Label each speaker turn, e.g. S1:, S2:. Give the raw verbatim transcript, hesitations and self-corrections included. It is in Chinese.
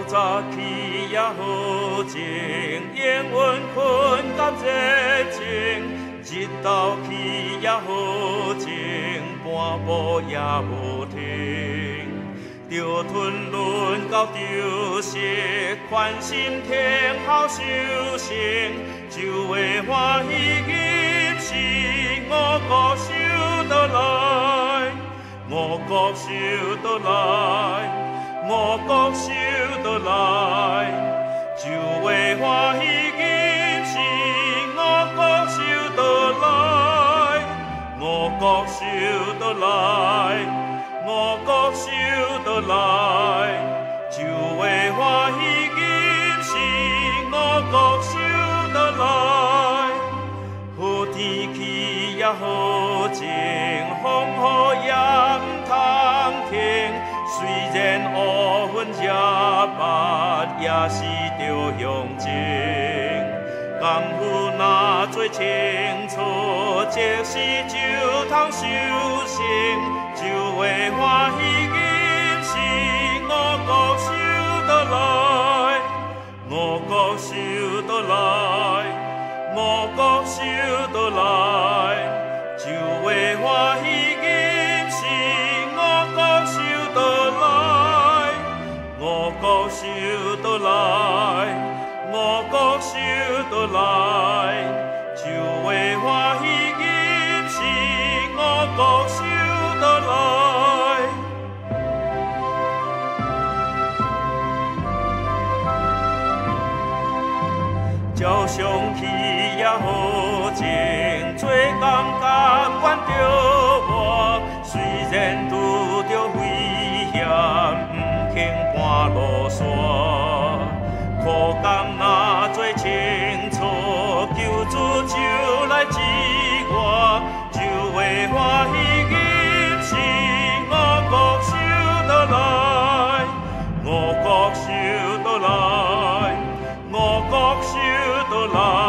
S1: 早起也好静，烟云困甲热情，日头起也好静，半步也无停。着吞沦到着色，宽心听候修行，就会欢喜今时，我国修倒来，我国修倒来，我国修倒来，就会欢喜今时，我国修倒来，我国修倒来。我国修倒来，就会欢喜今时；我国修倒来，好天气也好晴，风雨也唔通停。虽然乌云遮密，也是着向前。功夫若做清楚，即使就通修成。就会欢喜今时，我国修倒来，我国修倒来，我国修倒来，就会欢喜今时，我国修倒来，我国修倒来，我国修倒来，就会欢喜今时，我国修。倒来，照相起也好静，做工甲管着我。虽然拄着危险，毋肯半路线。苦工若做清楚，求助就来支援，就会欢喜。我国修倒来，我国修倒来。